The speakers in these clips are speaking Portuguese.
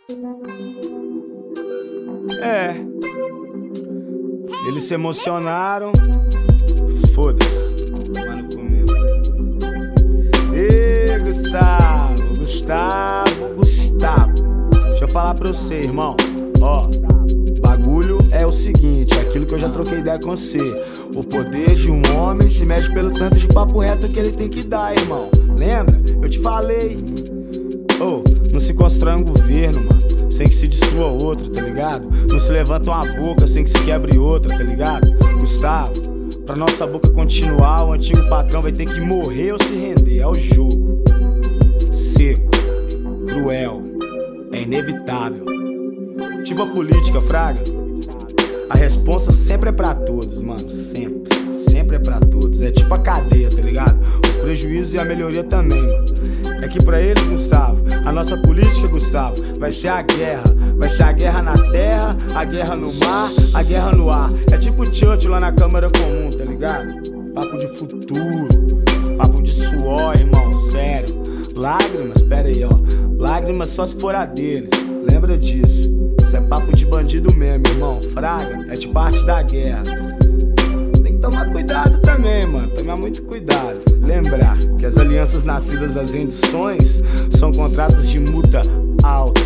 É, eles se emocionaram. Foda-se, mano, comigo. Ê, Gustavo. Deixa eu falar pra você, irmão. Ó, bagulho é o seguinte, é aquilo que eu já troquei ideia com você. O poder de um homem se mede pelo tanto de papo reto que ele tem que dar, irmão. Lembra? Eu te falei. Não se constrói um governo, mano, sem que se destrua outro, tá ligado? Não se levanta uma boca sem que se quebre outra, tá ligado? Gustavo, pra nossa boca continuar, o antigo patrão vai ter que morrer ou se render. É o jogo. Seco, cruel, é inevitável. Tipo a política, fraga. A responsa sempre é pra todos, mano, sempre é pra todos. É tipo a cadeia, tá ligado? Os prejuízos e a melhoria também, mano. É que pra eles, Gustavo, a nossa política, Gustavo, vai ser a guerra. Vai ser a guerra na terra, a guerra no mar, a guerra no ar. É tipo o Churchill lá na Câmara Comum, tá ligado? Papo de futuro, papo de suor, irmão, sério. Lágrimas, pera aí, ó. Lágrimas só se for a deles, lembra disso. Isso é papo de bandido mesmo, irmão. Fraga, é de parte da guerra. Tem que tomar cuidado também, mano. Tomar muito cuidado. Lembrar que as alianças nascidas das rendições são contratos de multa alta.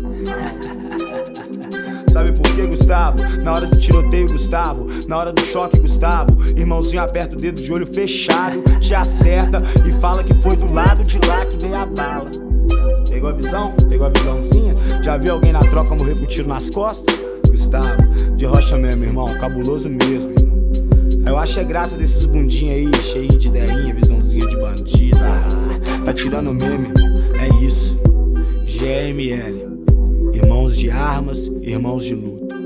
Sabe por quê, Gustavo? Na hora do tiroteio, Gustavo, na hora do choque, Gustavo, irmãozinho aperta o dedo de olho fechado, te acerta e fala que foi do lado de lá que veio a bala. Pegou a visão? Pegou a visãozinha? Já viu alguém na troca morrer com tiro nas costas? Gustavo, de rocha mesmo, irmão, cabuloso mesmo, irmão. Eu acho é graça desses bundinhos aí, cheio de ideinha, visãozinha de bandida. Tá tirando meme, irmão, é isso. GML, irmãos de armas, irmãos de luta.